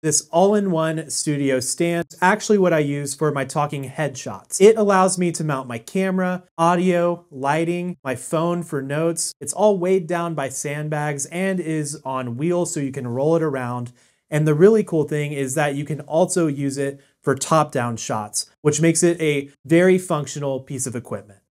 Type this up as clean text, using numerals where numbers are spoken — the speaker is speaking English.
This all-in-one studio stand is actually what I use for my talking headshots. It allows me to mount my camera, audio, lighting, my phone for notes. It's all weighed down by sandbags and is on wheels so you can roll it around. And the really cool thing is that you can also use it for top-down shots, which makes it a very functional piece of equipment.